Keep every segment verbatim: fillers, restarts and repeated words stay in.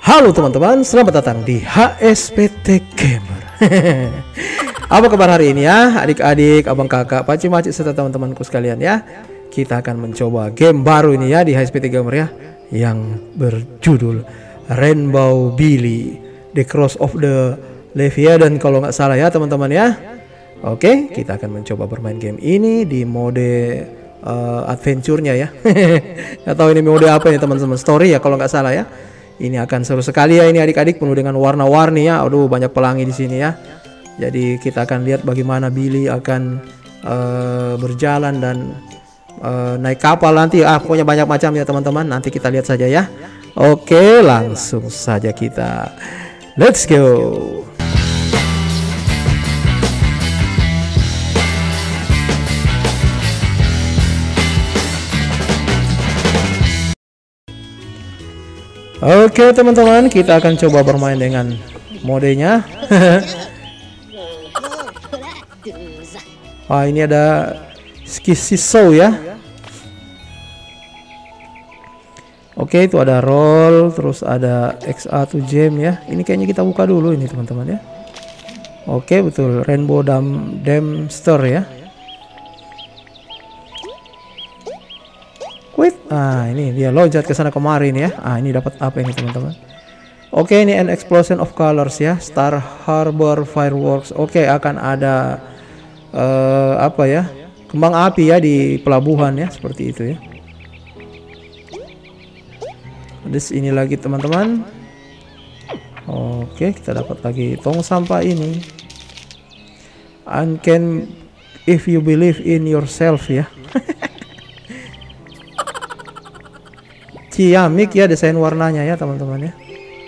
Halo teman-teman, selamat datang di H S P T Gamer. Apa kabar hari ini ya, adik-adik, abang kakak, paci-maci serta teman-temanku sekalian ya. Kita akan mencoba game baru ini ya di H S P T Gamer ya, yang berjudul Rainbow Billy The Cross of the Leviathan kalau nggak salah ya teman-teman ya. Oke, kita akan mencoba bermain game ini di mode uh, adventure-nya ya. Nggak tahu ini mode apa ya teman-teman, story ya kalau nggak salah ya. Ini akan seru sekali ya ini adik-adik, penuh dengan warna-warni ya. Aduh, banyak pelangi di sini ya. Jadi kita akan lihat bagaimana Billy akan uh, berjalan dan uh, naik kapal nanti. Ah, pokoknya banyak macam ya teman-teman. Nanti kita lihat saja ya. Oke, langsung saja kita. Let's go. Oke teman-teman, kita akan coba bermain dengan modenya. Wah, ini ada Skisiso ya. Oke, itu ada roll, terus ada X A to gem ya. Ini kayaknya kita buka dulu ini teman-teman ya. Oke, betul, Rainbow Dam Damster ya. Quit. Ah, ini dia loncat ke sana kemarin ya. Ah, ini dapat apa ini teman-teman? Oke, ini an explosion of colors ya. Star Harbor fireworks. Oke, akan ada uh, apa ya? Kembang api ya di pelabuhan ya, seperti itu ya. Terus ini lagi teman-teman. Oke, kita dapat lagi tong sampah ini. And can if you believe in yourself ya. Ciamik ya desain warnanya ya teman-teman ya.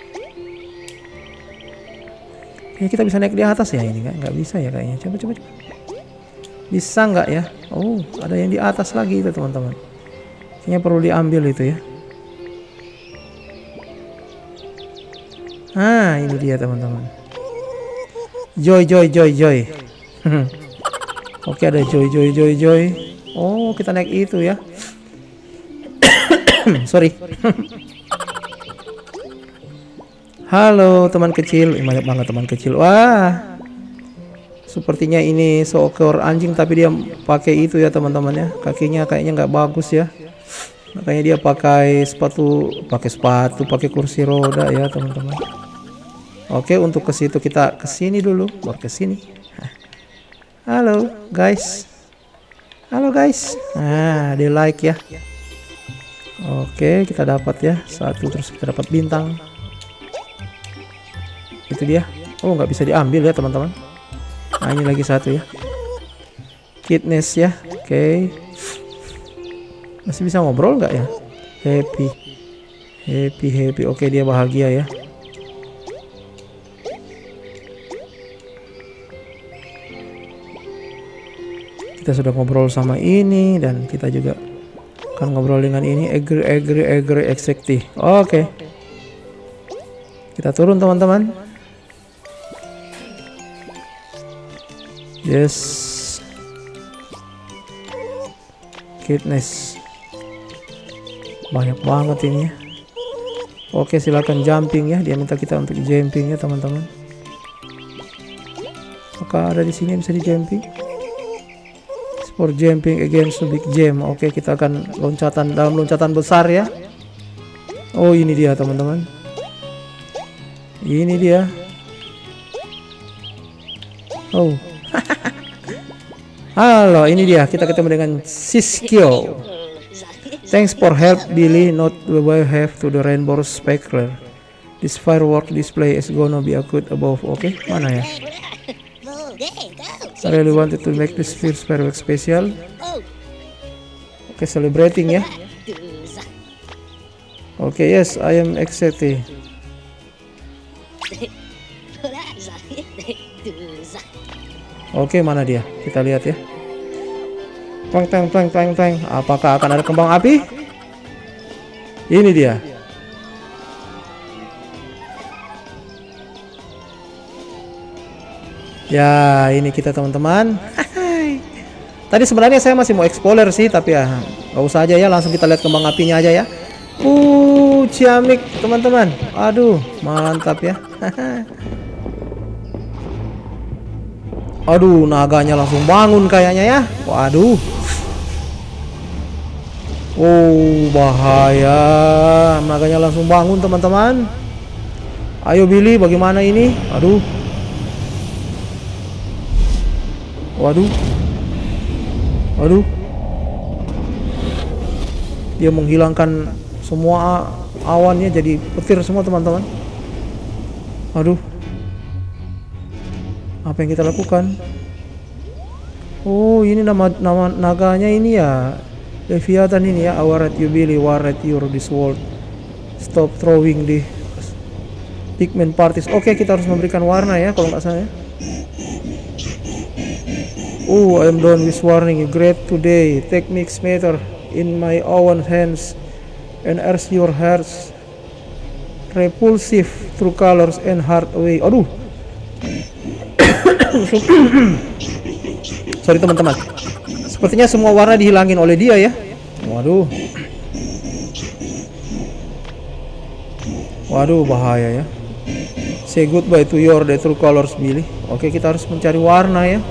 Kayaknya kita bisa naik di atas ya ini, kan? Nggak bisa ya kayaknya. Coba coba coba. Bisa nggak ya? Oh, ada yang di atas lagi itu teman-teman. Kayaknya perlu diambil itu ya. Ah, ini dia teman-teman. Joy joy joy joy. Oke, ada joy joy joy joy. Oh, kita naik itu ya. Sorry. Halo teman kecil, eh, banyak banget teman kecil. Wah, sepertinya ini seekor anjing tapi dia pakai itu ya teman-teman ya. Kakinya kayaknya nggak bagus ya. Makanya dia pakai sepatu, pakai sepatu, pakai kursi roda ya teman-teman. Oke, untuk ke situ kita ke sini dulu, baru ke sini. Halo guys. Halo guys. Nah, dia like ya. Oke, kita dapat ya satu, terus kita dapat bintang. Itu dia. Oh, nggak bisa diambil ya teman-teman. Nah, ini lagi satu ya. Kitness ya. Oke. Masih bisa ngobrol nggak ya? Happy, happy, happy. Oke, dia bahagia ya. Kita sudah ngobrol sama ini dan kita juga akan ngobrol dengan ini. Agree, agree, agree, exactly. Oke, kita turun teman-teman. Yes. Kitness. Banyak banget ini ya. Oke, silakan jumping ya. Dia minta kita untuk jumping ya teman-teman. Apakah ada di sini bisa di jumping? For jumping against the big gem. Oke, kita akan loncatan dalam loncatan besar ya. Oh, ini dia teman-teman. Ini dia. Oh. Halo, ini dia. Kita ketemu dengan Siskio. Thanks for help Billy. Not the way have to the rainbow speckler. This firework display is gonna be a good above. Oke, mana ya? I really wanted to make this first firework special. Okay, celebrating ya. Okay, yes, I am excited. Oke, mana dia? Kita lihat ya. Tang tang tang tang tang. Apakah akan ada kembang api? Ini dia. Ya, ini kita teman-teman. Tadi sebenarnya saya masih mau explorer sih, tapi ya nggak usah aja ya, langsung kita lihat kembang apinya aja ya. Uh, Aduh, ciamik teman-teman. Aduh, mantap ya. Aduh, naganya langsung bangun kayaknya ya. Waduh. Oh, bahaya. Naganya langsung bangun teman-teman. Ayo Billy, bagaimana ini? Aduh. Waduh. Waduh. Dia menghilangkan semua awannya jadi petir semua teman-teman. Aduh. Apa yang kita lakukan? Oh, ini nama nama naganya ini ya. Leviathan ini ya. I warrant you Billy, warrant you this world. Stop throwing the pigment parties. Oke, kita harus memberikan warna ya kalau nggak salah ya. Oh, I'm done with warning. Great today. Techniques matter in my own hands and earth your hearts. Repulsive through colors and heart away. Aduh. Sorry teman-teman. Sepertinya semua warna dihilangin oleh dia ya. Waduh. Waduh, bahaya ya. Say goodbye to your the true colors Billy. Oke, kita harus mencari warna ya.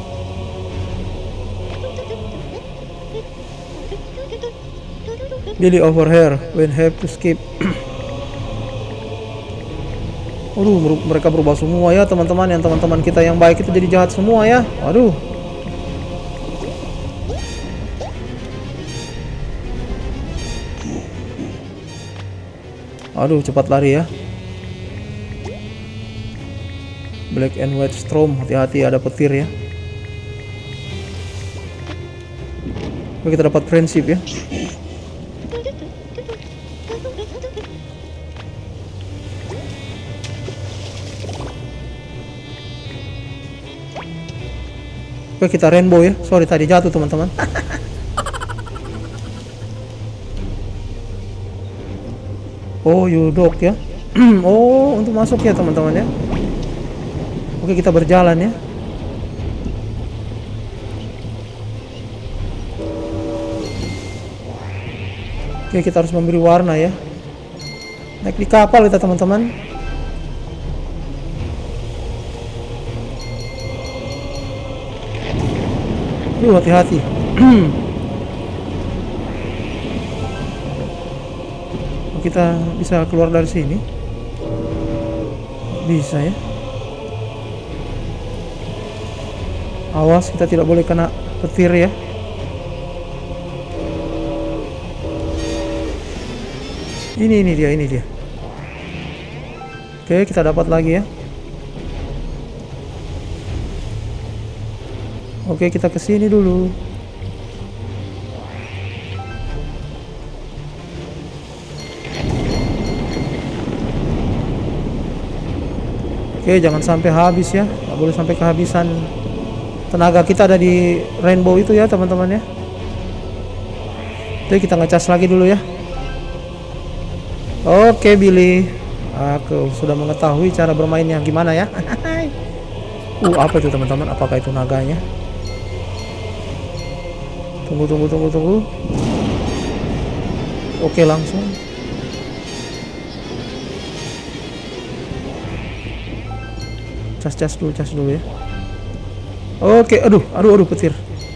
Billy over here when have to skip. Aduh, mereka berubah semua ya teman-teman. Yang teman-teman kita yang baik itu jadi jahat semua ya. Aduh. Aduh, cepat lari ya. Black and white storm, hati-hati ada petir ya. Oke, kita dapat prinsip ya. Oke, kita rainbow ya. Sorry tadi jatuh teman-teman. Oh, you dog ya. Oh, untuk masuk ya teman-teman ya. Oke, kita berjalan ya. Oke, kita harus memberi warna ya. Naik di kapal kita teman-teman. Duh, hati-hati. Kita bisa keluar dari sini. Bisa ya. Awas, kita tidak boleh kena petir ya. Ini ini dia, ini dia. Oke, kita dapat lagi ya. Oke, kita ke sini dulu. Oke, jangan sampai habis ya. Nggak boleh sampai kehabisan tenaga kita ada di rainbow itu ya teman-teman ya. Oke, kita ngecas lagi dulu ya. Oke Billy, aku sudah mengetahui cara bermainnya gimana ya. uh apa itu teman-teman? Apakah itu naganya? Tunggu tunggu tunggu tunggu. Oke, langsung. Cas-cas dulu, cas dulu ya. Oke, aduh, aduh, aduh, petir.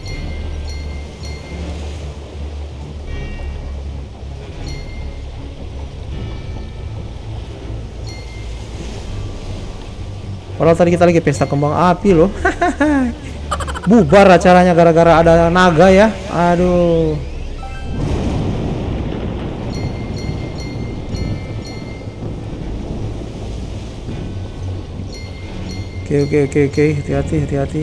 Padahal tadi kita lagi pesta kembang api loh. Bubar acaranya gara-gara ada naga ya. Aduh. Oke oke oke oke, hati-hati hati-hati.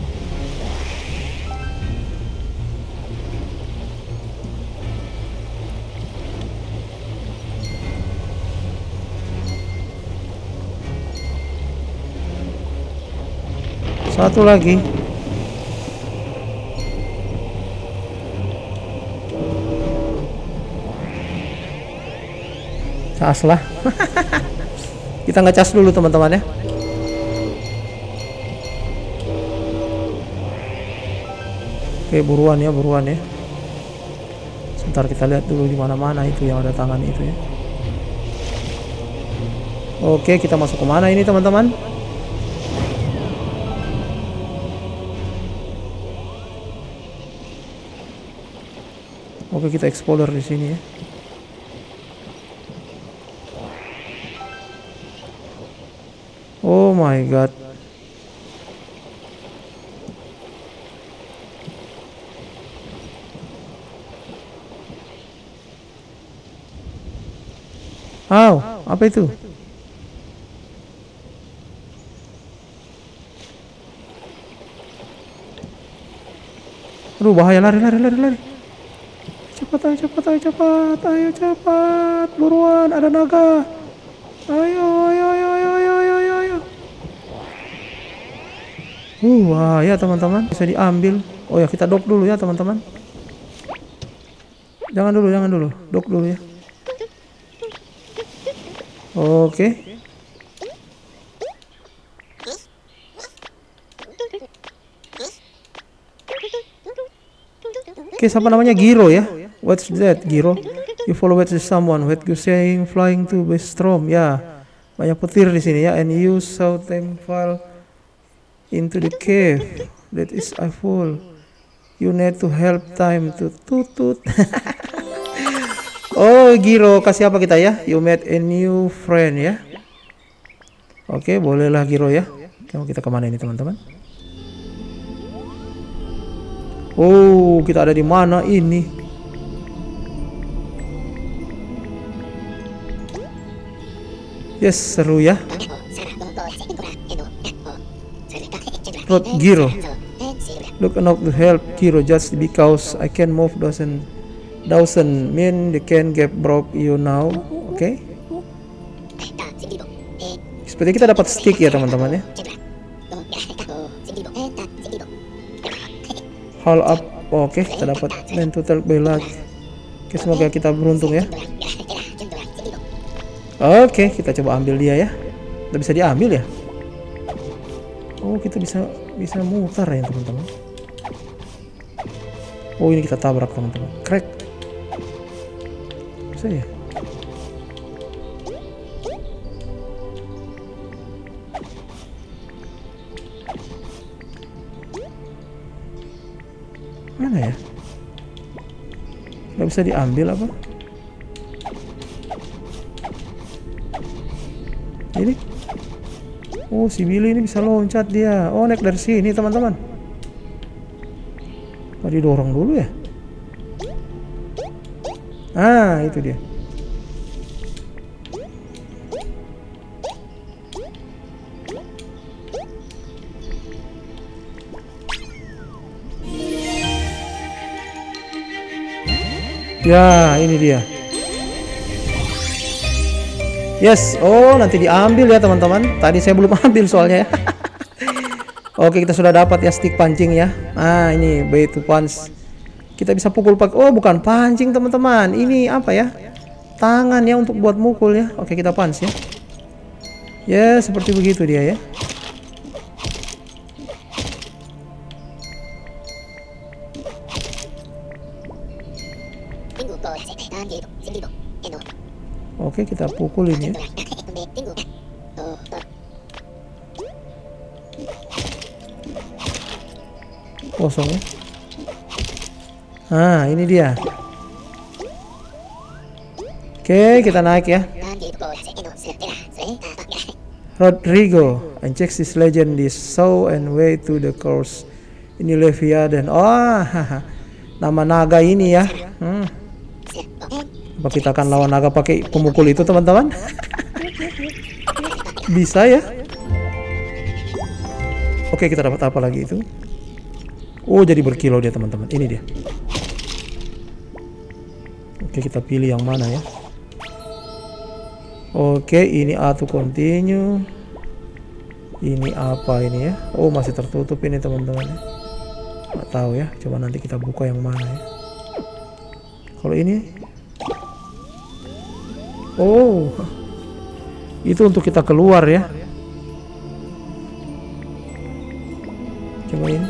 Satu lagi. Cas lah. Kita ngecas dulu teman-teman ya. Oke, buruan ya, buruan ya. Sebentar kita lihat dulu di mana-mana itu yang ada tangan itu ya. Oke, kita masuk ke mana ini teman-teman? Oke, kita explore di sini ya. Oh my god. Wow, apa itu? Aduh, bahaya, lari, lari, lari, lari. Cepat, ayo, cepat, ayo, cepat, ayo, cepat, buruan, ada naga. Ayo, ayo, ayo, ayo, ayo, ayo, ayo, ayo. Uh, bahaya teman-teman, bisa diambil. Oh ya, kita dok dulu ya teman-teman. Jangan dulu, jangan dulu, dok dulu ya. Oke. Oke, siapa namanya? Giro ya. What's that, Giro? You follow with someone. What you saying? Flying to Bestrom. Ya, banyak petir di sini ya. And you saw them fall into the cave. That is a fool. You need to help time to tutut. Oh, Giro, kasih apa kita ya? You met a new friend ya. Oke, bolehlah Giro ya. Mau kita kemana ini teman-teman? Oh, kita ada di mana ini? Yes, seru ya. Road Giro. Look enough to help Giro just because I can move doesn't doesn't mean they can get broke you now. Oke. Okay. Seperti kita dapat stick ya teman-teman ya. Haul up. Oh, oke, okay. Kita dapat main total bailout. Oke, okay, semoga kita beruntung ya. Oke, okay, kita coba ambil dia ya. Kita bisa diambil ya. Oh, kita bisa bisa mutar ya teman-teman. Oh, ini kita tabrak teman-teman. Crack. Bisa ya? Mana ya? Nggak bisa diambil apa? Ini? Oh, si Billy ini bisa loncat dia. Oh, naik dari sini teman-teman. Oh, didorong dulu ya? Ah, itu dia. Ya, ini dia. Yes. Oh, nanti diambil ya teman-teman. Tadi saya belum ambil soalnya ya. Oke, kita sudah dapat ya stick pancing ya. Ah, ini way to punch. Kita bisa pukul pakai. Oh, bukan pancing teman-teman. Ini apa ya? Tangan ya untuk buat mukul ya. Oke, kita punch ya. Ya, seperti begitu dia ya. Oke, kita pukulin ya. Kosong ya. Ah, ini dia. Oke, kita naik ya. Rodrigo, and checks his legend this show and way to the course. Ini Leviathan. Oh, nama naga ini ya. Hmm. Apa kita akan lawan naga pakai pemukul itu teman-teman? Bisa ya. Oke, kita dapat apa lagi itu? Oh, jadi berkilo dia teman-teman. Ini dia. Oke, kita pilih yang mana ya. Oke, ini A to continue. Ini apa ini ya? Oh, masih tertutup ini teman-teman ya. Nggak tahu ya. Coba nanti kita buka yang mana ya. Kalau ini, oh, itu untuk kita keluar ya. Coba ini.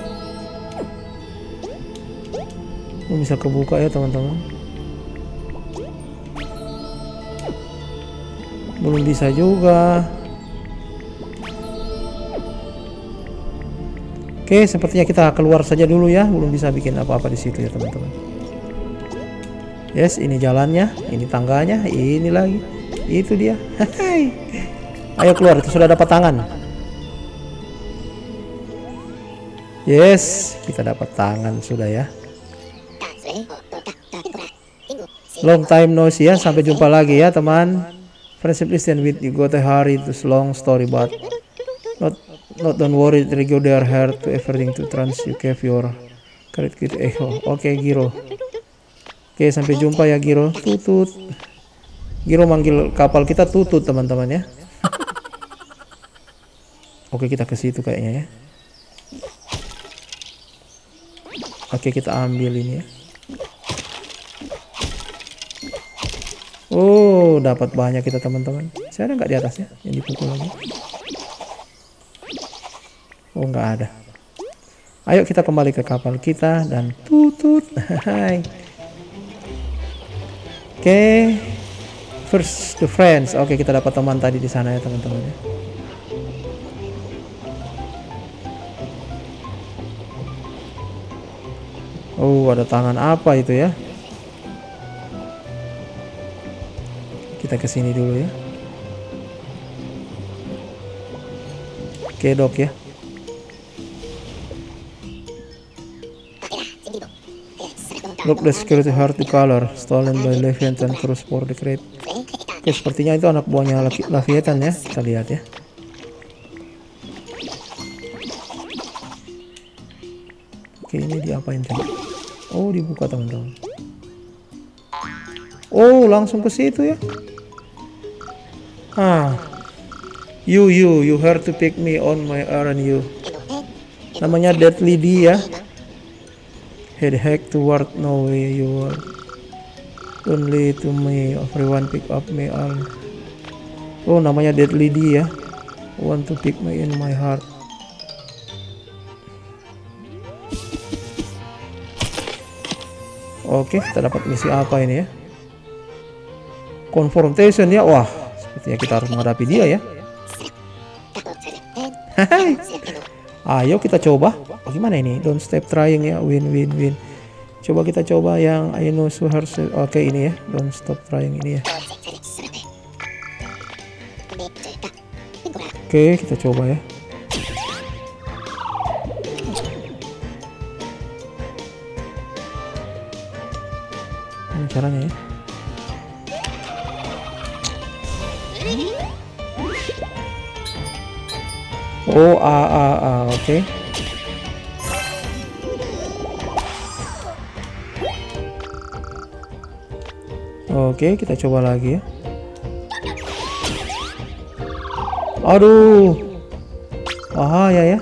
Oh, bisa kebuka ya teman-teman. Belum bisa juga. Oke, sepertinya kita keluar saja dulu ya. Belum bisa bikin apa-apa di situ ya teman-teman. Yes, ini jalannya, ini tangganya, ini lagi. Itu dia. Hai. Ayo keluar, itu sudah dapat tangan. Yes, kita dapat tangan sudah ya. Long time no see ya. Sampai jumpa lagi ya teman. Friendship listen with you got a hurry to long story but not not don't worry Rigo they are here to everything to trans you have your credit kit echo. Oke okay, Giro. Oke okay, sampai jumpa ya Giro. Tutut. Giro manggil kapal kita tutut teman-teman ya. Oke okay, kita ke situ kayaknya ya. Oke okay, kita ambil ini ya. Oh, dapat banyak kita teman-teman. Saya ada nggak di atasnya? Yang dipukul lagi. Oh, nggak ada. Ayo kita kembali ke kapal kita dan tutut. Hai. Oke. Okay. First the friends. Oke, okay, kita dapat teman tadi di sana ya teman-teman ya. Oh, ada tangan apa itu ya? Kita kesini dulu ya. Oke dok ya. Look the security heart the color stolen by Leviathan Cruise for the crate. Oke sepertinya itu anak buahnya Leviathan ya. Kita lihat ya. Oke ini diapain tadi? Oh dibuka teman-teman. Oh langsung ke situ ya. Ah, you you you have to pick me on my errand you. Namanya Deadly D ya. Head hack toward no way you are. Only to me everyone pick up me all. Oh namanya Deadly D ya. Want to pick me in my heart. Oke kita dapat misi apa ini ya? Confrontation ya. Wah sepertinya kita harus menghadapi dia ya. Ayo kita coba. Oh, gimana ini? Don't stop trying ya. Win win win. Coba kita coba yang I know so hard. Oke ini ya. Don't stop trying ini ya. Oke kita coba ya. Ini caranya ya. Oh, a a a, oke. Oke, kita coba lagi ya. Aduh. Bahaya ya.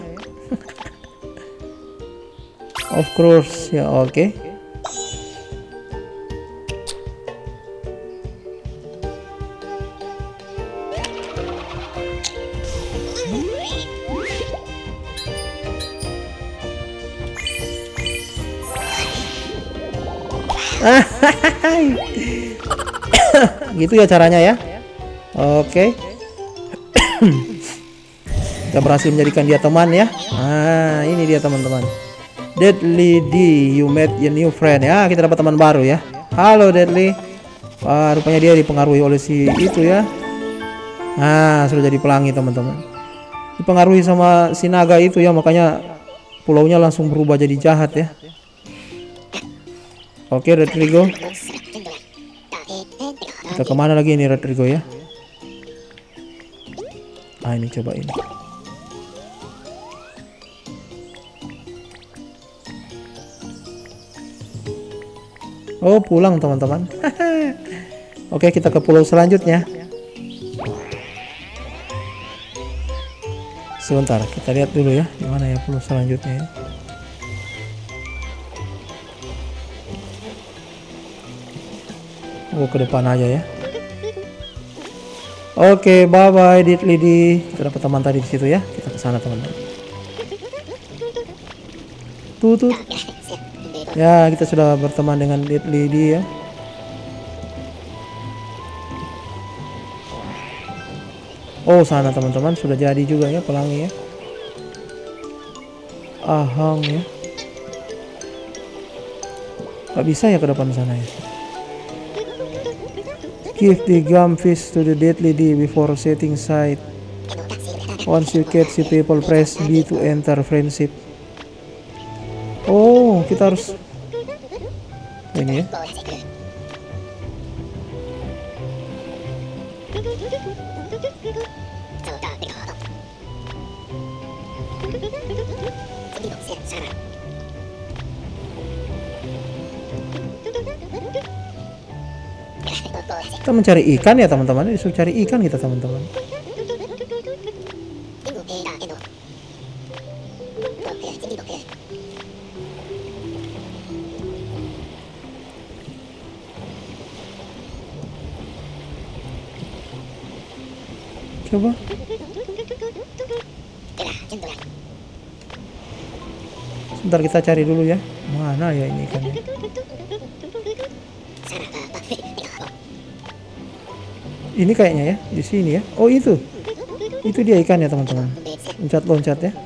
Of course ya, oke. Gitu ya caranya ya. Oke. Kita berhasil menjadikan dia teman ya. Nah ini dia teman-teman. Deadly D, you met your new friend ya. Kita dapat teman baru ya. Halo Deadly. Wah, rupanya dia dipengaruhi oleh si itu ya. Nah sudah jadi pelangi teman-teman. Dipengaruhi sama si naga itu ya, makanya pulaunya langsung berubah jadi jahat ya. Oke Rodrigo. Kita kemana lagi ini Rodrigo ya? Ah ini coba ini. Oh pulang teman-teman. Oke kita ke pulau selanjutnya. Sebentar kita lihat dulu ya, gimana ya pulau selanjutnya ya. Oh ke depan aja ya. Oke, bye bye Deadly D. Kita dapat teman tadi di situ ya. Kita ke sana teman-teman. Tutut. Ya, kita sudah berteman dengan Deadly D ya. Oh, sana teman-teman sudah jadi juga ya pelangi ya. Ahang ya. Gak bisa ya ke depan sana ya. Give the gum fish to the dead lady before setting sight. Once you catch the people, press B to enter friendship. Oh, kita harus ini ya. Kita mencari ikan ya teman-teman. Disuruh cari ikan kita teman-teman. Coba. Sebentar kita cari dulu ya. Mana ya ini ikannya? Ini kayaknya ya, di sini ya. Oh, itu. Itu dia ikannya, teman-teman. Loncat-loncat ya.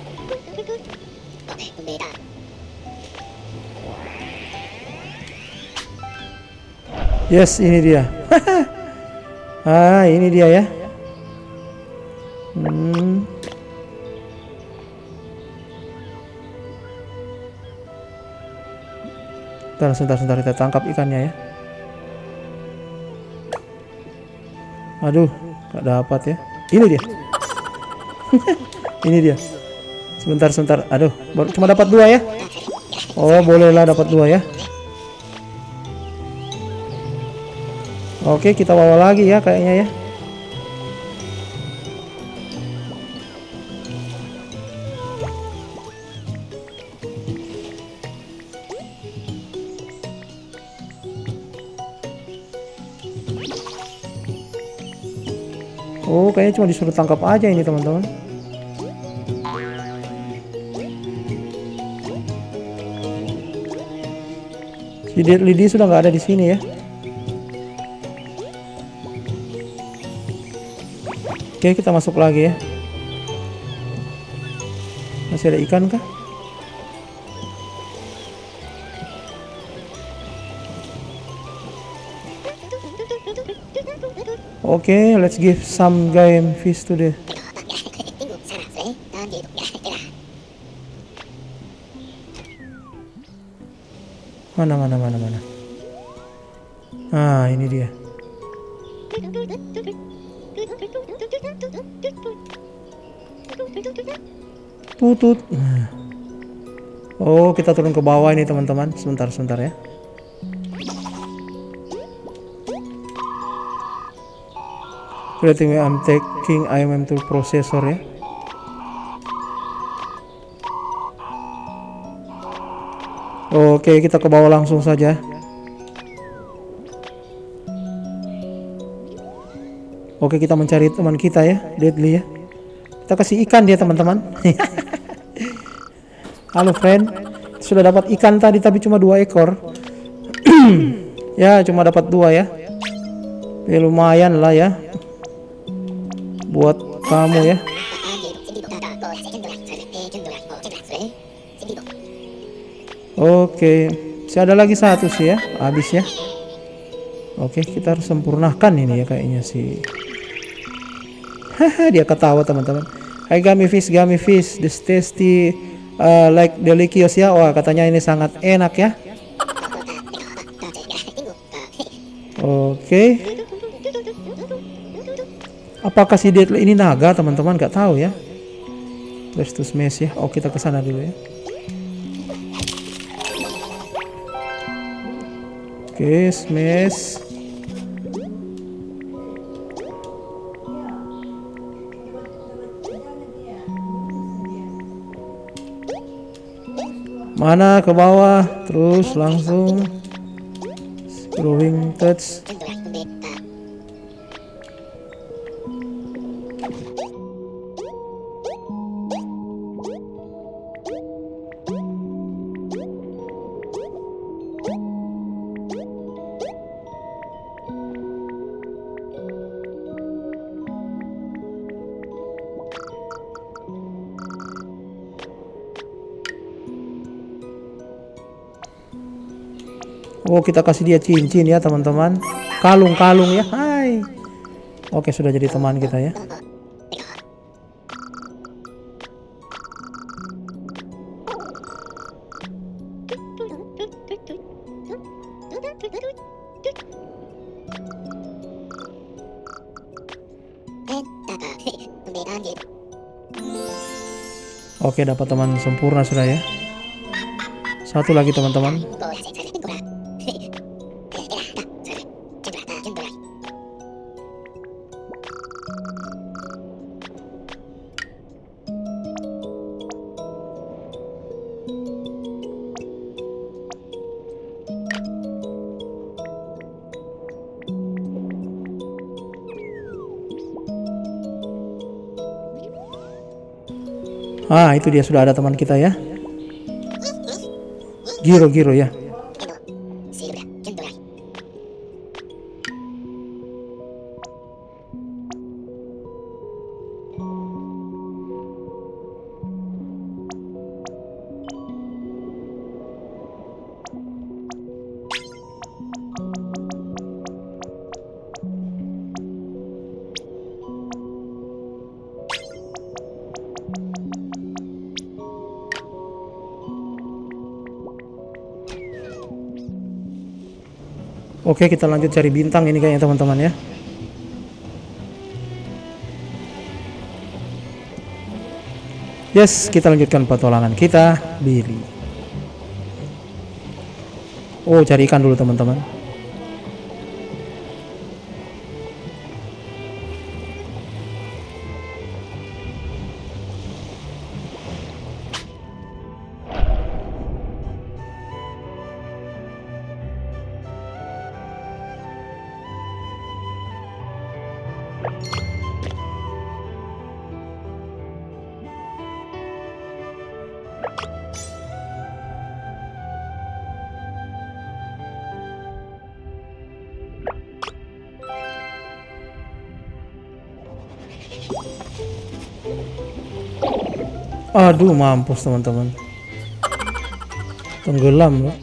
Yes, ini dia. Ah, ini dia ya. Hmm. Sebentar, sebentar, sebentar kita tangkap ikannya ya. Aduh, gak dapat ya. Ini dia. Ini dia. Sebentar, sebentar. Aduh, baru cuma dapat dua ya. Oh, bolehlah dapat dua ya. Oke, kita bawa lagi ya kayaknya ya. Oh, kayaknya cuma disuruh tangkap aja ini teman-teman. Si Dead Lady sudah nggak ada di sini ya. Oke, kita masuk lagi ya. Masih ada ikan kah? Oke, okay, let's give some game fish to the. Mana mana mana mana. Ah, ini dia. Tutut. Oh, kita turun ke bawah ini teman-teman. Sebentar, sebentar ya. Creating I'm taking I M M to processor ya. Oke, kita ke bawah langsung saja. Oke, kita mencari teman kita ya, Deadly ya. Kita kasih ikan dia teman-teman. Halo friend, sudah dapat ikan tadi tapi cuma dua ekor. Ya, cuma dapat dua ya. Ya lumayan lah ya. Buat kamu ya. Oke, masih ada lagi satu sih ya, habis ya. Oke, kita harus sempurnakan ini ya kayaknya sih. Haha, dia ketawa teman-teman. Hai gummy fish, gummy fish, this tasty uh, like delicious ya. Wah, katanya ini sangat enak ya. Oke. Apakah si Deadly ini naga teman-teman? Gak tahu ya. Let's to smash ya. Oh, kita ke sana dulu ya. Oke, smash. Mana ke bawah, terus langsung scrolling touch. Oh, kita kasih dia cincin ya teman-teman. Kalung-kalung ya. Hai. Oke, sudah jadi teman kita ya. Oke, dapat teman sempurna sudah ya. Satu lagi teman-teman. Ah, itu dia sudah ada teman kita ya. Giro-giro ya. Oke, kita lanjut cari bintang ini kayaknya teman-teman ya. Yes, kita lanjutkan petualangan kita, Billy. Oh, cari ikan dulu teman-teman. Aduh, mampus teman-teman. Tenggelam loh.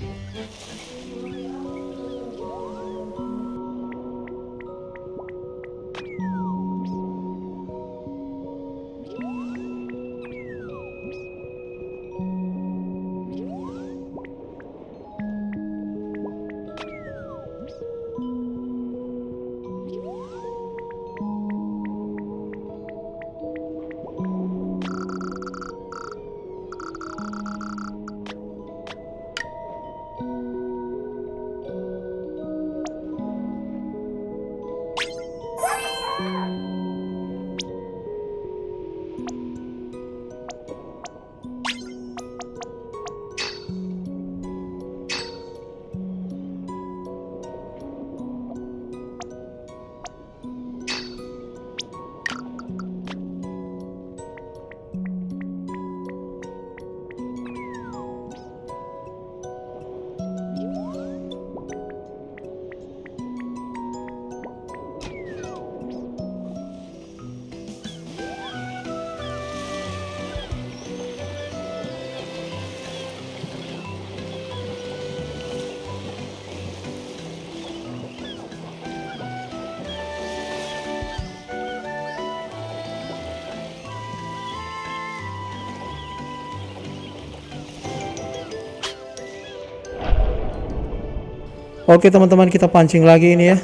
Oke teman-teman, kita pancing lagi ini ya.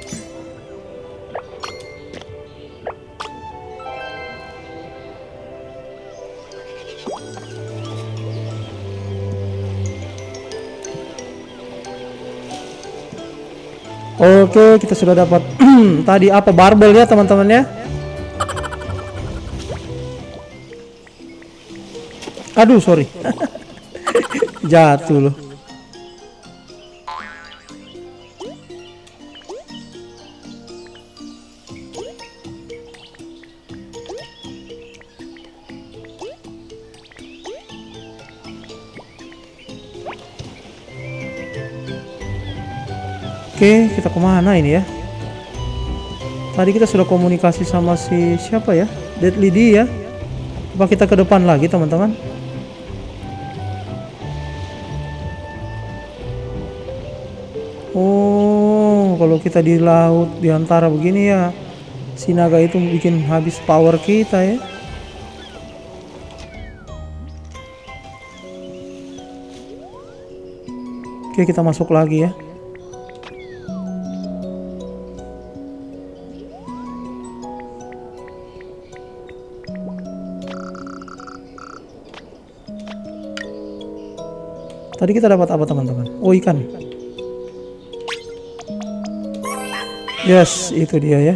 Oke, kita sudah dapat tadi apa, barbel ya teman-teman ya. Aduh, sorry. Jatuh loh. Oke, kita kemana ini ya? Tadi kita sudah komunikasi sama si siapa ya? Deadly D ya. Apa kita ke depan lagi teman-teman? kalau kita di laut di antara begini ya, si naga itu bikin habis power kita ya. Oke, kita masuk lagi ya. Tadi kita dapat apa teman-teman? Oh, ikan. Yes, itu dia ya.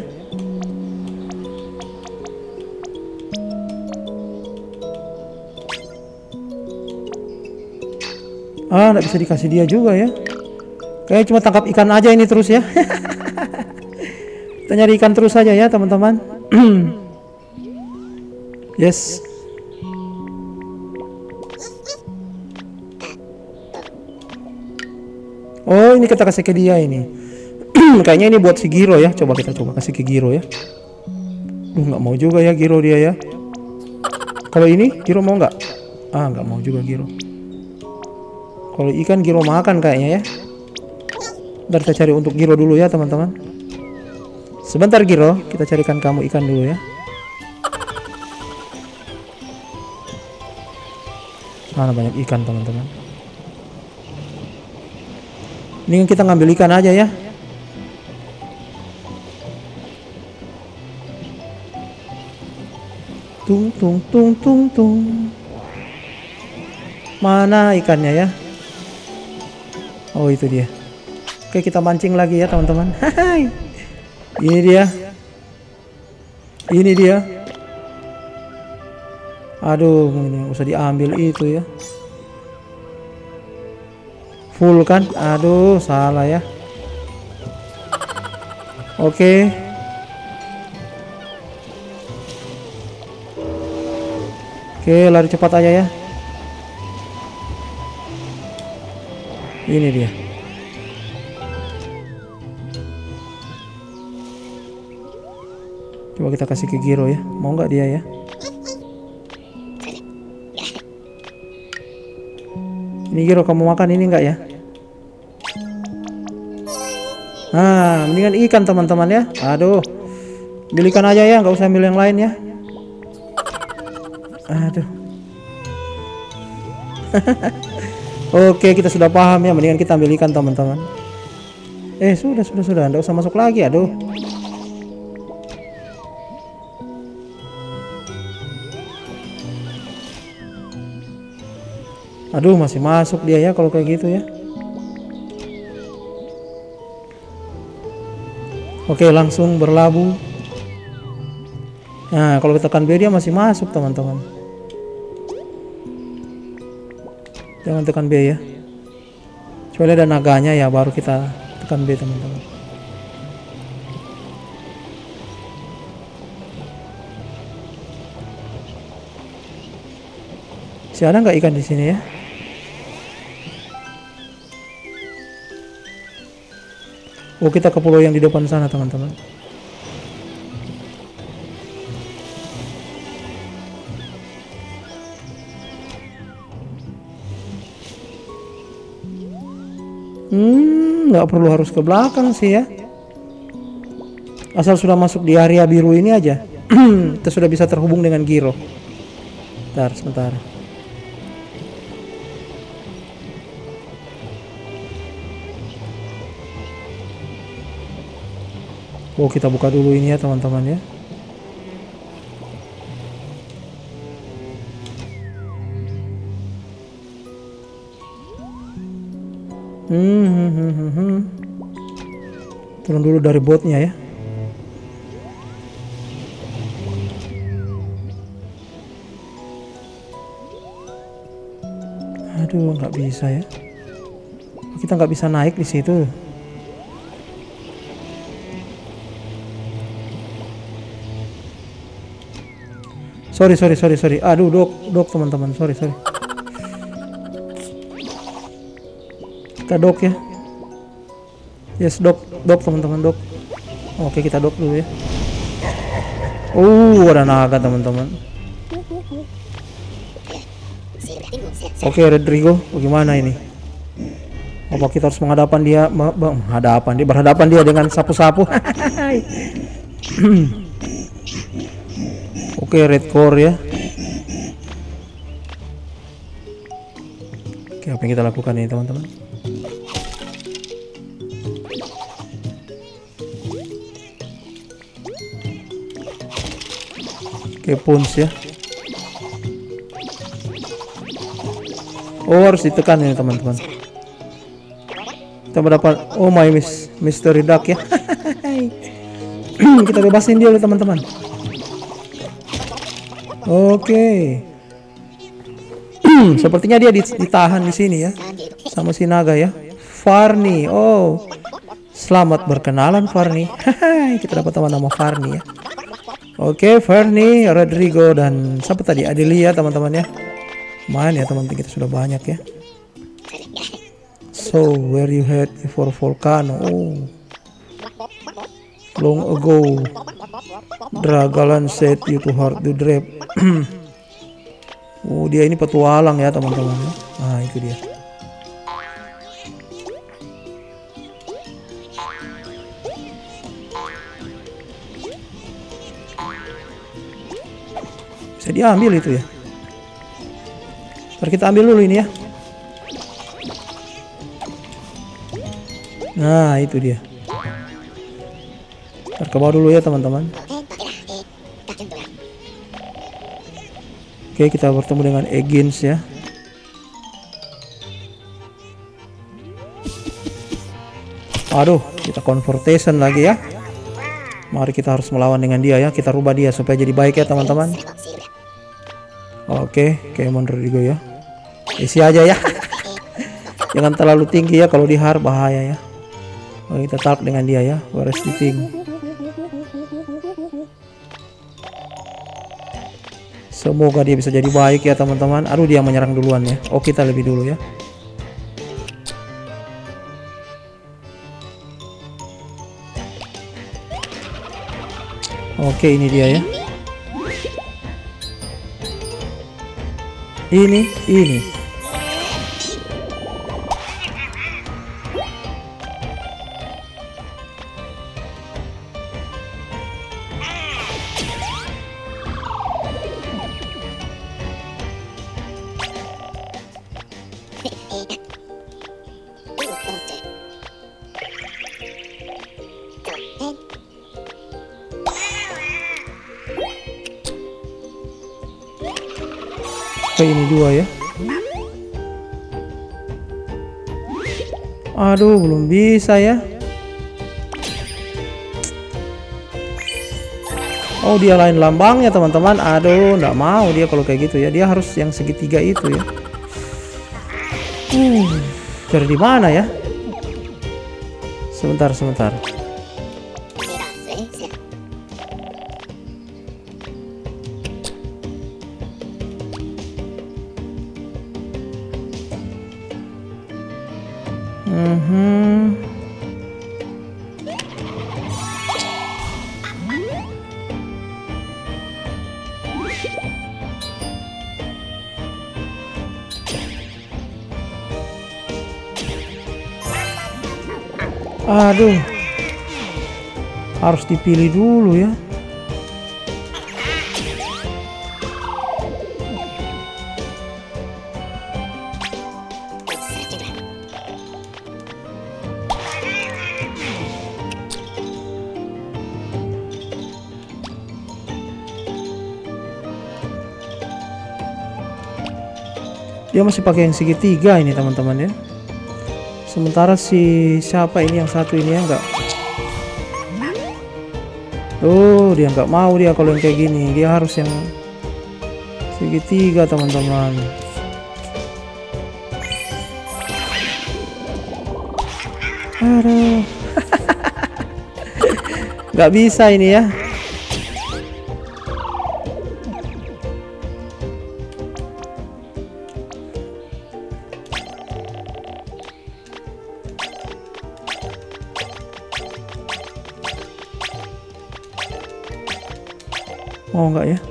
Ah, nggak bisa dikasih dia juga ya. Kayak cuma tangkap ikan aja ini terus ya. Kita nyari ikan terus saja ya teman-teman. Yes. Oh, ini kita kasih ke dia ini. Kayaknya ini buat si Giro ya. Coba kita coba kasih ke Giro ya. Duh, nggak mau juga ya Giro dia ya. Kalau ini Giro mau nggak? Ah, nggak mau juga Giro. Kalau ikan Giro makan kayaknya ya. Ntar kita cari untuk Giro dulu ya teman-teman. Sebentar Giro, kita carikan kamu ikan dulu ya. Mana banyak ikan teman-teman. Ini kita ngambil ikan aja ya. Tung tung tung tung tung. Mana ikannya ya? Oh, itu dia. Oke, kita mancing lagi ya teman-teman. Hai. Ini dia. Ini dia. Aduh, ini usah diambil itu ya. Full kan? Aduh, salah ya. Oke. Oke, lari cepat aja ya. Ini dia. Coba kita kasih ke Giro ya. Mau nggak dia ya? Ini Giro, kamu makan ini nggak ya? Nah, mendingan ikan teman-teman ya. Aduh, ambil ikan aja ya, nggak usah ambil yang lain ya. Aduh. Oke, kita sudah paham ya. Mendingan kita ambil ikan teman-teman. Eh, sudah sudah sudah, nggak usah masuk lagi. Aduh. Aduh, masih masuk dia ya kalau kayak gitu ya. Oke, langsung berlabuh. Nah, kalau kita tekan B dia masih masuk teman-teman. Jangan tekan B ya. Kecuali ada naganya ya, baru kita tekan B teman-teman. Si ada nggak ikan di sini ya? Oh, kita ke pulau yang di depan sana teman-teman. Hmm, nggak perlu harus ke belakang sih ya. Asal sudah masuk di area biru ini aja, kita sudah bisa terhubung dengan Giro. Bentar, sebentar. Oh, kita buka dulu ini ya teman-teman ya. Hmm, hmm, hmm, hmm, hmm. Turun dulu dari botnya ya. Aduh, nggak bisa ya. Kita nggak bisa naik di situ. Sorry, sorry, sorry, sorry. Aduh, dok, dok teman-teman. Sorry, sorry. Kita dok ya. Yes, dok, dok teman-teman, dok. Oke, kita dok dulu ya. Oh, ada naga teman-teman. Oke, Rodrigo, bagaimana ini? Apa kita harus menghadapan dia, menghadapan dia, berhadapan dia dengan sapu-sapu. Oke, red core ya. Oke, apa yang kita lakukan ini teman-teman? Oke, punch ya. Oh, harus ditekan ini teman-teman. Kita mendapat, oh my miss, mystery duck ya. Kita bebasin dia teman-teman. Oke. Sepertinya dia ditahan di sini ya, sama si naga ya. Farni. Oh, selamat berkenalan Farni. Kita dapat teman nama Farni ya. Oke, Farni, Rodrigo dan siapa tadi? Adelia teman-teman ya. Main ya teman-teman, kita sudah banyak ya. So, where you head for volcano? Oh, long ago, Dragalan said you to hard to drop. Oh, dia ini petualang ya teman-teman. Nah, itu dia. Bisa diambil itu ya. Ntar kita ambil dulu ini ya. Nah, itu dia. Ntar ke bawah dulu ya teman-teman. Oke, kita bertemu dengan Egins ya. Aduh, kita confrontation lagi ya. Mari kita harus melawan dengan dia ya. Kita rubah dia supaya jadi baik ya teman-teman. Oke, Kemon Rodrigo ya. Isi aja ya. Jangan terlalu tinggi ya, kalau dihar bahaya ya. Oh, kita talk dengan dia ya. Where is the thing? Semoga dia bisa jadi baik ya teman-teman. Aduh, dia menyerang duluan ya. Oh, kita lebih dulu ya. Oke, ini dia ya. Ini, ini. Oke, ini dua ya. Aduh, belum bisa ya. Oh, dia lain lambangnya teman-teman. Aduh, nggak mau dia kalau kayak gitu ya. Dia harus yang segitiga itu ya. Uh, cari di mana ya? Sebentar, sebentar. Mhm. Aduh, harus dipilih dulu ya. Dia masih pakai yang segitiga ini teman-teman ya. Sementara si siapa ini yang satu ini ya enggak. Oh, dia nggak mau dia kalau yang kayak gini. Dia harus yang segitiga teman-teman. Aduh. Nggak bisa ini ya. Oh enggak ya.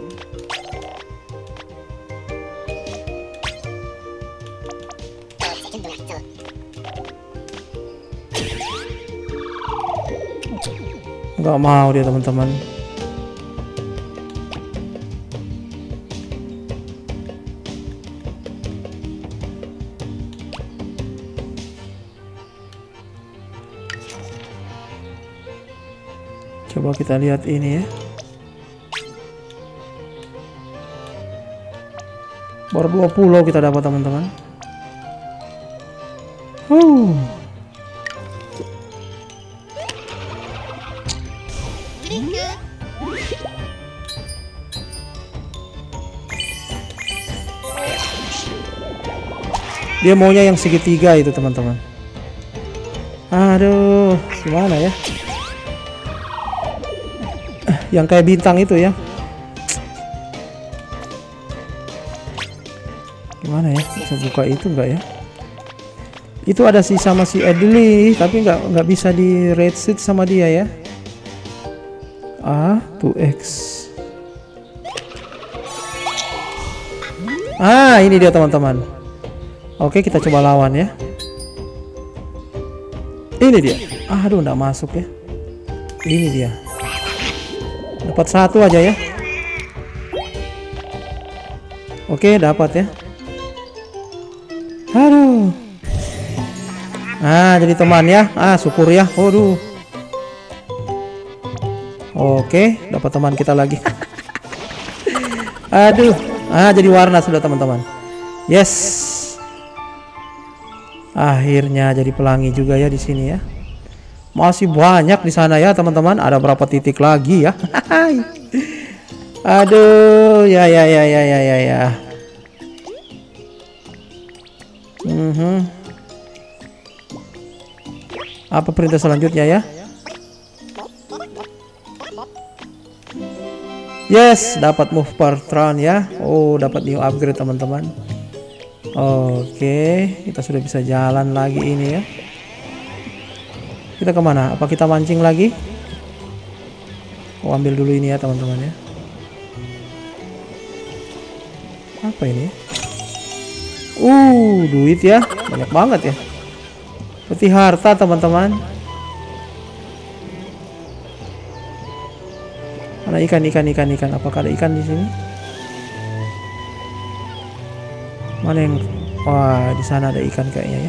Nggak mau dia teman-teman. Coba kita lihat ini ya. Baru dua pulau kita dapat teman-teman. Huh. Dia maunya yang segitiga itu teman-teman. Aduh, gimana ya? Yang kayak bintang itu ya. Gimana ya? Bisa buka itu enggak ya? Itu ada sih sama si Edley, tapi nggak nggak bisa di red seat sama dia ya. A to X. Ah, ini dia teman-teman. Oke, kita coba lawan ya. Ini dia. Aduh, nggak masuk ya. Ini dia. Dapat satu aja ya. Oke, dapat ya. Aduh. Ah, jadi teman ya. Ah, syukur ya. Waduh. Oke, dapat teman kita lagi. Aduh. Ah, jadi warna sudah teman-teman. Yes. Akhirnya jadi pelangi juga ya di sini ya. Masih banyak di sana ya teman-teman. Ada berapa titik lagi ya? Aduh, ya ya ya ya ya ya ya. Mhm. Apa perintah selanjutnya ya? Yes, dapat move per turn ya. Oh, dapat new upgrade teman-teman. Oke, kita sudah bisa jalan lagi ini ya. Kita kemana? Apa kita mancing lagi? Oh, ambil dulu ini ya teman-teman ya. Apa ini? Uh, duit ya, banyak banget ya. Peti harta teman-teman. Mana ikan, ikan, ikan, ikan? Apakah ada ikan di sini? Mana yang? Wah, di sana ada ikan kayaknya ya.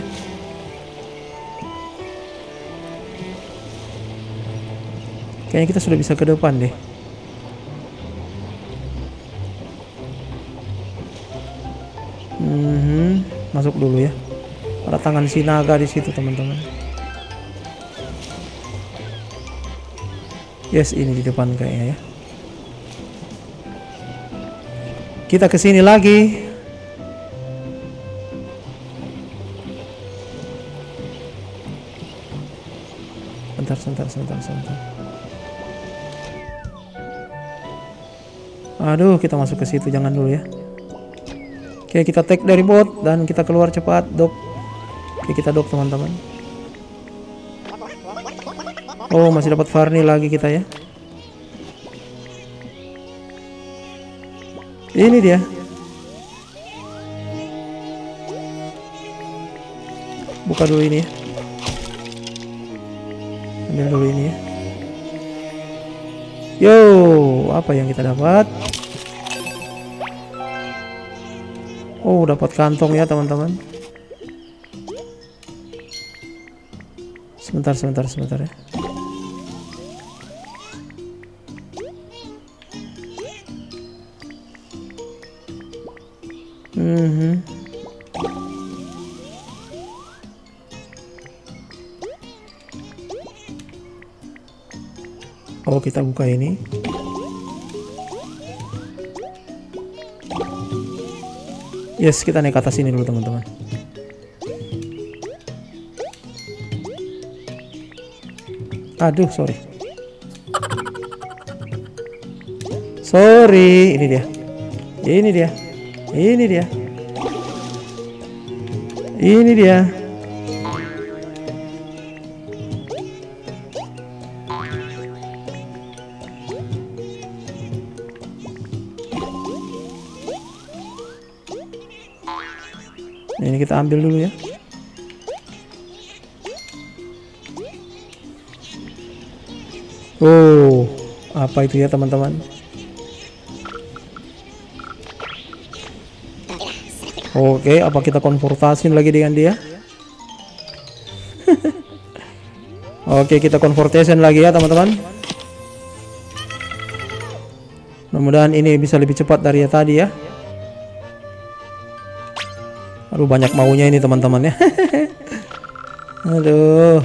Kayaknya kita sudah bisa ke depan deh. Hmm, masuk dulu ya. Ada tangan si naga di situ teman-teman. Yes, ini di depan kayaknya ya. Kita ke sini lagi. Sebentar, sebentar, sebentar, sebentar. Aduh, kita masuk ke situ, jangan dulu ya. Oke, kita take dari bot dan kita keluar cepat, dok. Oke, kita dok teman-teman. Oh, masih dapat Varney lagi kita ya. Ini dia. Buka dulu ini ya. Ambil dulu ini ya. Yo, apa yang kita dapat? Oh, dapat kantong ya teman-teman. Sebentar, sebentar, sebentar ya. Hmm. Oh, kita buka ini. Yes, kita naik ke atas ini dulu teman-teman. Aduh, sorry. Sorry, ini dia. Ini dia. Ini dia. Ini dia. Ini kita ambil dulu ya. Oh, apa itu ya teman-teman? Oke, apa kita konfrontasi lagi dengan dia? Oke, kita confrontation lagi ya teman-teman. Mudah-mudahan ini bisa lebih cepat dari yang tadi ya. Aduh, banyak maunya ini teman-teman ya. Aduh.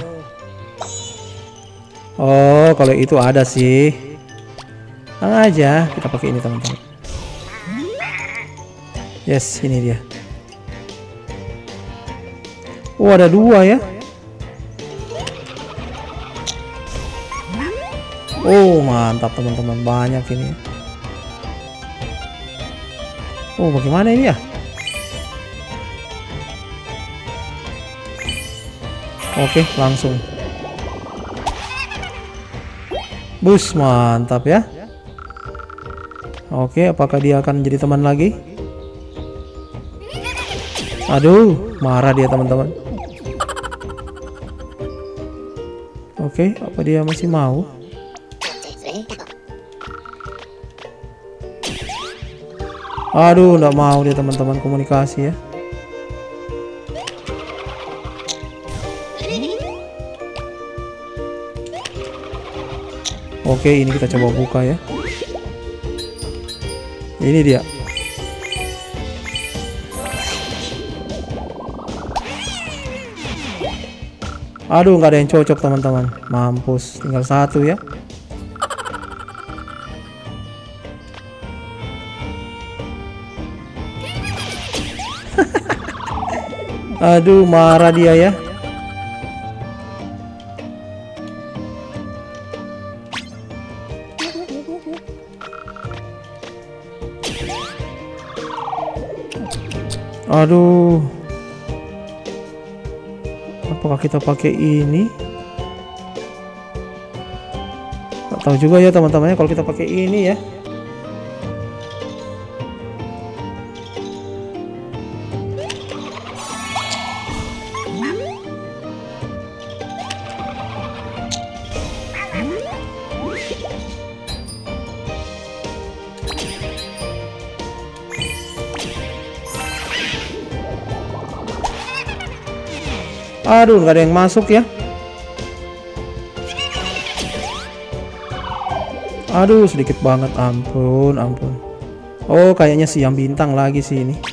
Oh, kalau itu ada sih. Tenang aja, kita pakai ini teman-teman. Yes, ini dia. Oh, ada dua ya. Oh, mantap teman-teman, banyak ini. Oh, bagaimana ini ya? Oke, langsung. Bus, mantap ya. Oke, apakah dia akan jadi teman lagi? Aduh, marah dia teman-teman. Oke, apa dia masih mau? Aduh, nggak mau dia teman-teman, komunikasi ya. Oke, ini kita coba buka ya. Ini dia. Aduh, nggak ada yang cocok teman-teman. Mampus, tinggal satu ya. Aduh, marah dia ya. Aduh. Apakah kita pakai ini? Gak tahu juga ya teman-temannya kalau kita pakai ini ya. Aduh, nggak ada yang masuk ya. Aduh, sedikit banget. Ampun, ampun. Oh, kayaknya siang bintang lagi sih ini.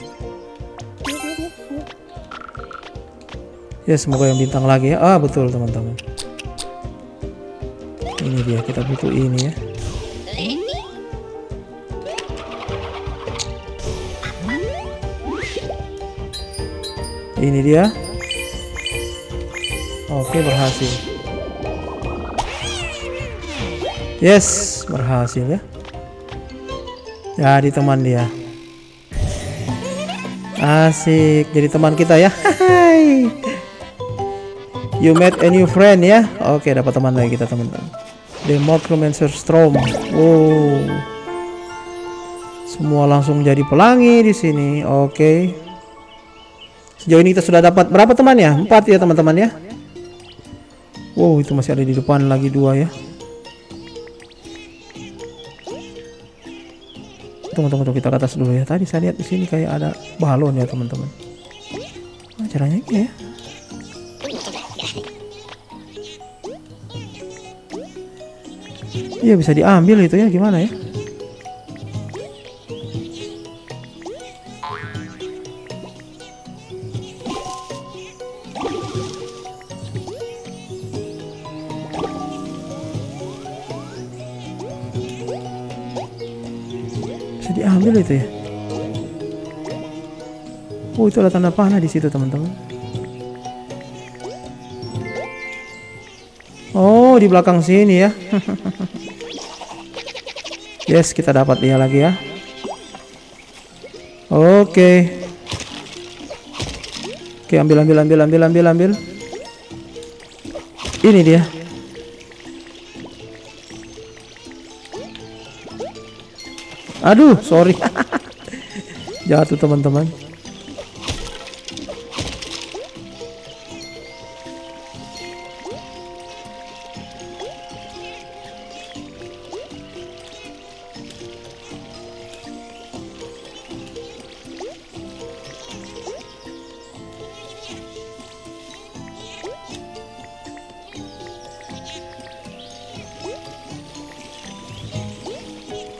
Ya, semoga yang bintang lagi ya. Ah, betul teman-teman. Ini dia, kita butuh ini ya. Ini dia. Oke, berhasil. Yes, berhasil ya. Jadi teman dia. Asik, jadi teman kita ya. Hai. You met a new friend ya. Oke, dapat teman lagi kita teman-teman. The Necromancer Storm. Oh. Semua langsung jadi pelangi di sini. Oke. Sejauh ini kita sudah dapat berapa teman ya? Empat ya teman-teman ya. Wow, itu masih ada di depan lagi dua ya. Tunggu, tunggu, tunggu, kita ke atas dulu ya. Tadi saya lihat di sini kayak ada balon ya teman-teman. Nah, caranya ini ya. Iya, bisa diambil itu ya, gimana ya? Diambil itu ya. Oh, itu ada tanda panah di situ teman-teman. Oh, di belakang sini ya. Yes, kita dapat dia lagi ya. Oke. Oke, ambil ambil ambil ambil ambil ambil. Ini dia. Aduh, sorry. Jatuh teman-teman.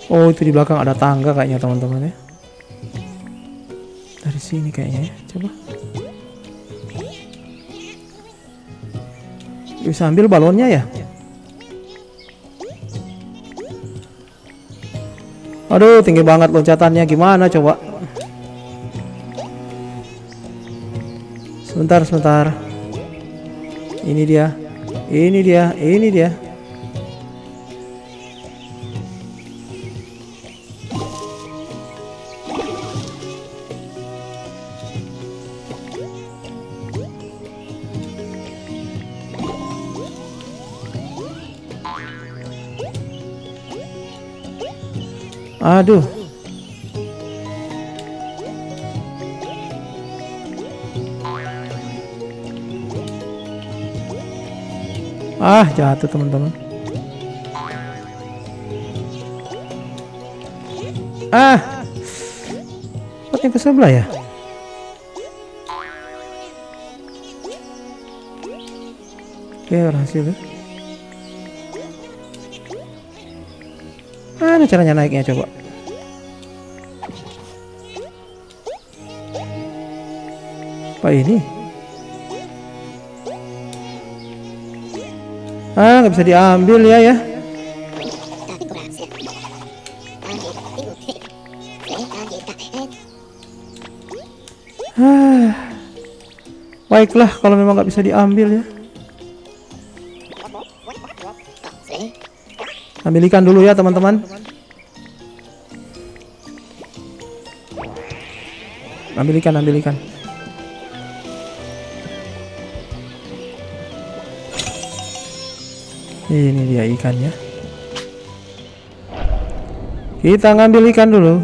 Oh, itu di belakang ada tangga kayaknya teman-teman ya. Dari sini kayaknya ya. Coba. Bisa ambil balonnya ya. Aduh, tinggi banget loncatannya. Gimana coba? Sebentar, sebentar. Ini dia. Ini dia. Ini dia. Aduh. Ah, jatuh teman-teman. Ah. Pot yang ke sebelah ya? Oke, berhasil ya. Mana caranya naiknya coba? Apa ini? Ah, nggak bisa diambil ya ya. Ah, baiklah kalau memang nggak bisa diambil ya. Ambil ikan dulu ya teman-teman. Ambil ikan, ambil ikan. Ini dia ikannya. Kita ngambil ikan dulu.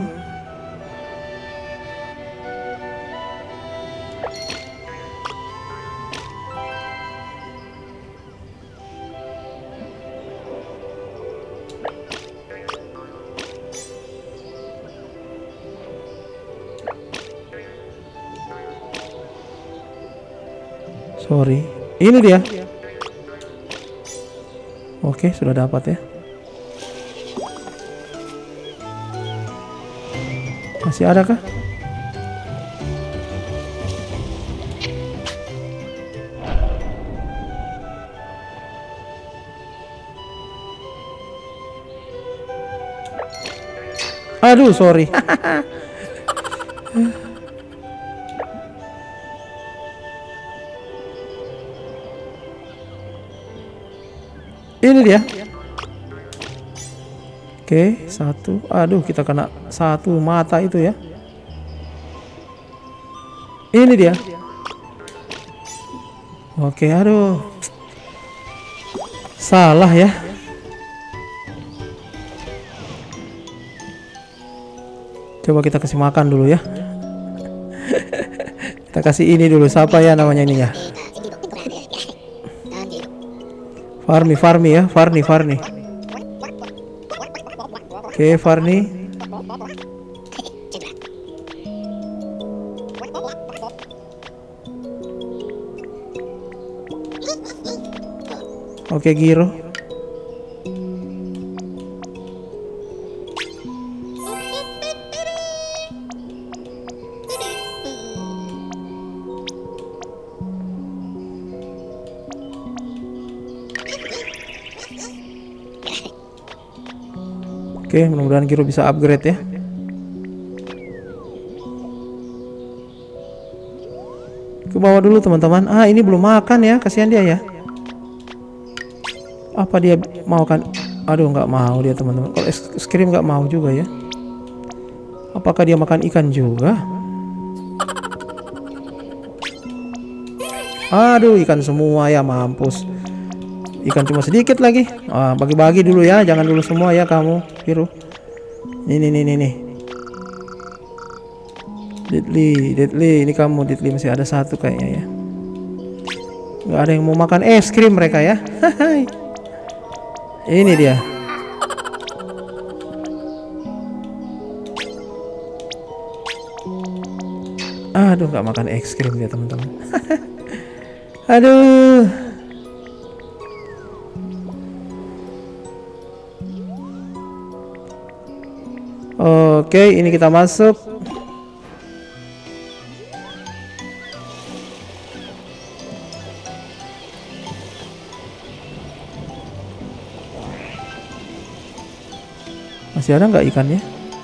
Sorry, ini dia. Oke, sudah dapat ya. Masih ada kah? Aduh, sorry. Ini dia. Oke, satu. Aduh, kita kena satu mata itu ya. Ini dia. Oke, aduh. Salah ya. Coba kita kasih makan dulu ya. Kita kasih ini dulu. Siapa ya namanya ini ya? Farmi, Farmi ya, Farni, Farni. Oke, Farni. Oke, Giro. Oke, mudah-mudahan Giro bisa upgrade ya. Ke bawah dulu teman-teman. Ah, ini belum makan ya, kasihan dia ya. Apa dia mau kan? Aduh, nggak mau dia teman-teman. Kalau es krim nggak mau juga ya. Apakah dia makan ikan juga? Aduh, ikan semua ya, mampus. Ikan cuma sedikit lagi. Ah, bagi-bagi dulu ya, jangan dulu semua ya kamu, Giro. Ini nih nih nih. Deadly, Deadly, ini kamu Deadly, masih ada satu kayaknya ya. Nggak ada yang mau makan es krim mereka ya. Ini dia. Aduh, nggak makan es krim dia teman-teman. Aduh. Oke, ini kita masuk. Masih ada nggak ikannya?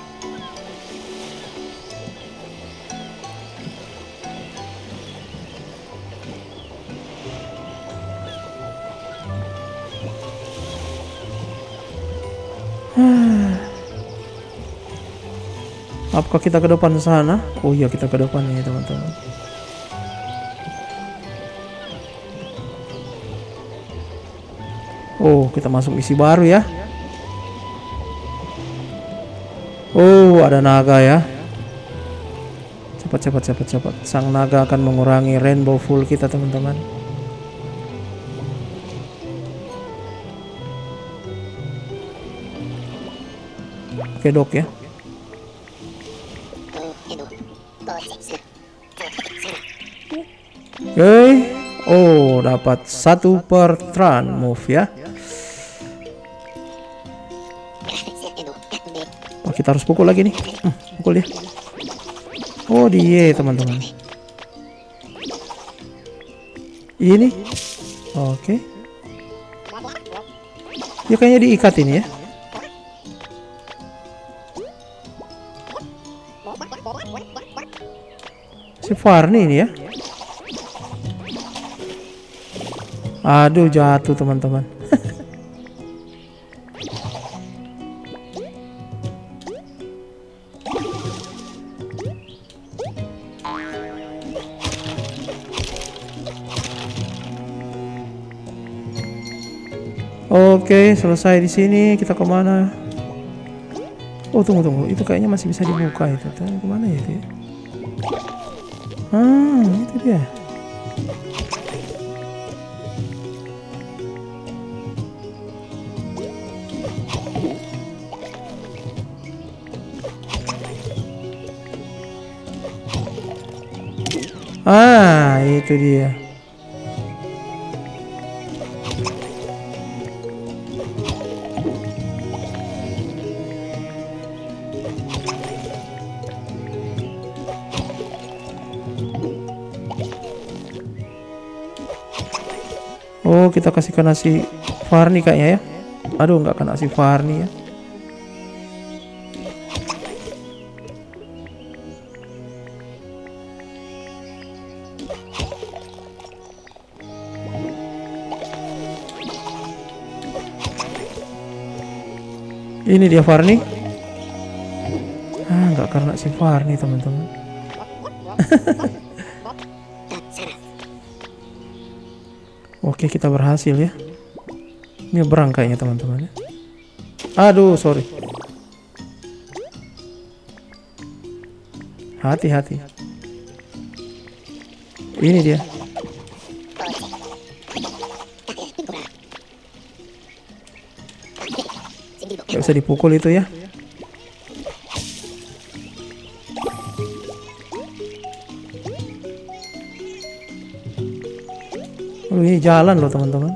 Apakah kita ke depan sana? Oh iya, kita ke depan nih teman-teman. Oh, kita masuk misi baru ya. Oh, ada naga ya. Cepat cepat cepat cepat. Sang naga akan mengurangi rainbow full kita teman-teman. Oke dok ya. Oke, oh dapat satu per turn move ya. Oh, kita harus pukul lagi nih. Hmm, pukul dia. Oh dia teman-teman. Ini, oke. Ya kayaknya diikat ini ya. Si Farni ini ya. Aduh jatuh teman-teman. Oke, selesai di sini. Kita kemana? Oh tunggu tunggu, itu kayaknya masih bisa dibuka itu. Kemana ya itu? Ya? Ah, itu dia. Ah, itu dia. Oh, kita kasihkan nasi Farni kayaknya ya. Aduh, nggak kena nasi Farni ya. Ini dia Farni. Ah, nggak karena si Farni teman-teman. Oke, kita berhasil ya. Ini berang kayaknya teman-teman ya. Aduh, sorry. Hati-hati. Ini dia. Gak bisa dipukul itu ya. Oh, ini jalan loh teman-teman.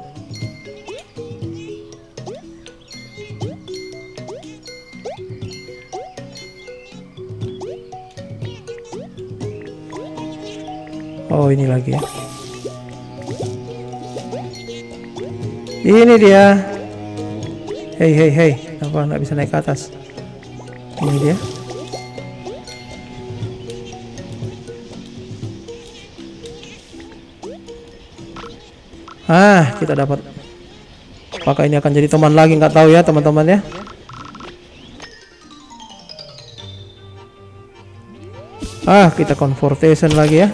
Oh, ini lagi ya. Ini dia. Hei hei hei, apa nggak bisa naik ke atas? Ini dia. Ah, kita dapat. Apakah ini akan jadi teman lagi? Nggak tahu ya teman-teman ya. Ah, kita confortation lagi ya.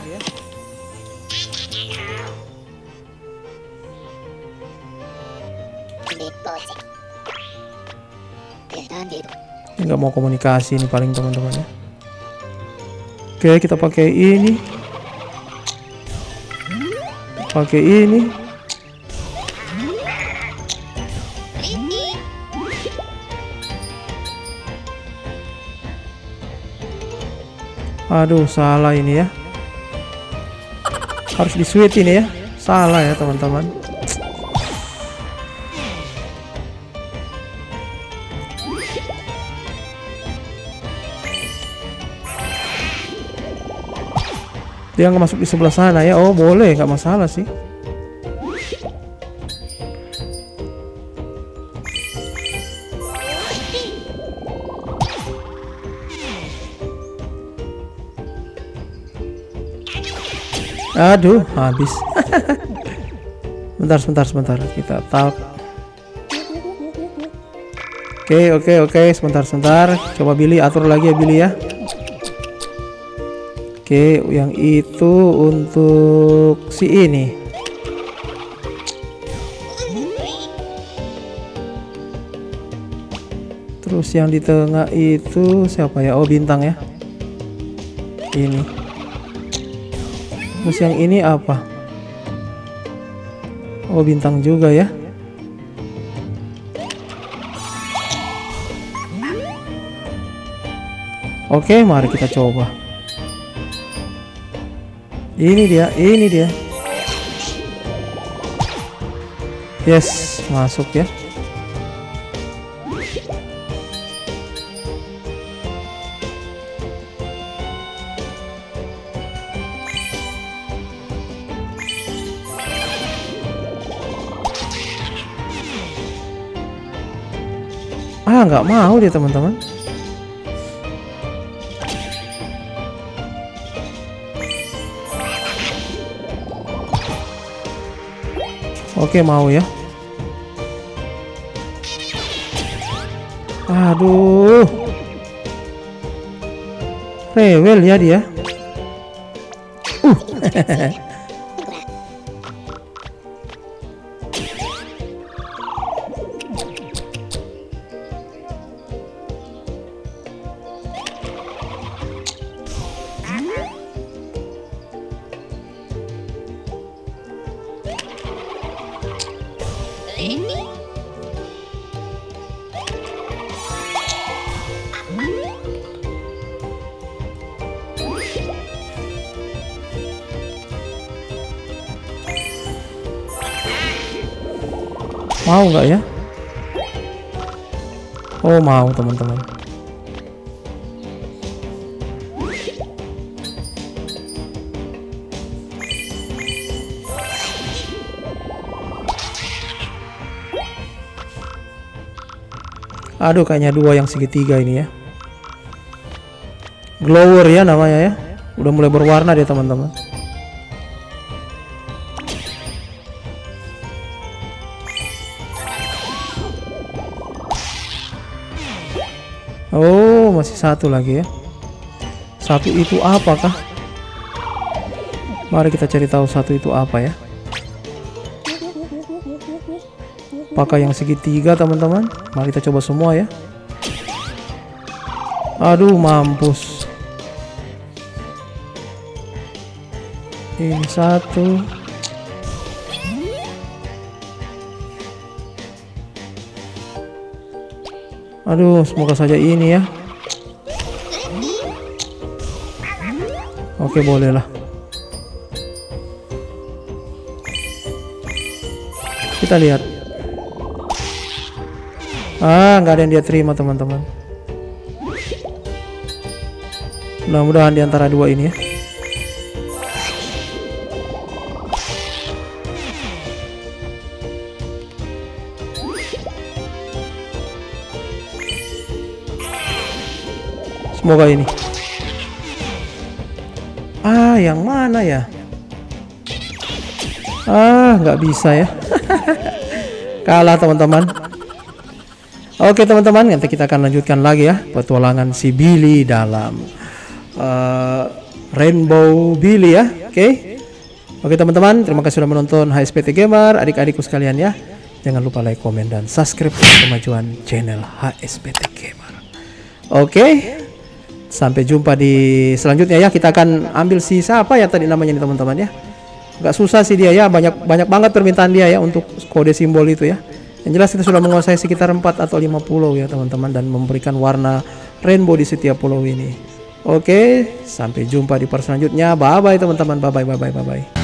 Nggak mau komunikasi ini paling teman-teman ya. Oke, kita pakai ini. Pakai ini. Aduh, salah ini ya. Harus di switch ini ya. Salah ya teman-teman. Dia nggak masuk di sebelah sana ya. Oh boleh, nggak masalah sih. Aduh, habis. Bentar, sebentar, sebentar. Kita tap. Oke, oke, oke. Sebentar, sebentar. Coba Billy atur lagi ya, Billy ya. Oke, yang itu untuk si ini. Terus yang di tengah itu siapa ya? Oh, bintang ya. Ini. Terus yang ini apa? Oh, bintang juga ya. Oke, mari kita coba. Ini dia, ini dia. Yes, masuk ya. Ah, nggak mau dia teman-teman. Oke, mau ya. Aduh, rewel ya dia. Uh. Mau nggak ya? Oh, mau teman-teman. Aduh, kayaknya dua yang segitiga ini ya. Glower ya namanya ya. Udah mulai berwarna dia teman-teman. Oh, masih satu lagi ya. Satu itu apakah? Mari kita cari tahu satu itu apa ya. Apakah yang segitiga teman-teman? Mari kita coba semua ya. Aduh, mampus. Ini satu. Aduh, semoga saja ini ya. Oke, bolehlah. Kita lihat. Ah, nggak ada yang dia terima teman-teman. Mudah-mudahan di antara dua ini ya. Semoga ini. Ah, yang mana ya? Ah, nggak bisa ya. Kalah teman-teman. Oke teman-teman, nanti kita akan lanjutkan lagi ya petualangan si Billy dalam uh, Rainbow Billy ya. Oke. Oke teman-teman, terima kasih sudah menonton H S P T Gamer, adik-adikku sekalian ya. Jangan lupa like, komen, dan subscribe untuk kemajuan channel H S P T Gamer. Oke. Sampai jumpa di selanjutnya ya. Kita akan ambil si siapa ya tadi namanya nih teman-teman ya. Gak susah sih dia ya, banyak banyak banget permintaan dia ya untuk kode simbol itu ya. Yang jelas kita sudah menguasai sekitar empat atau lima pulau ya teman-teman, dan memberikan warna rainbow di setiap pulau ini. Oke, sampai jumpa di part selanjutnya. Bye bye teman-teman. Bye bye bye bye bye bye.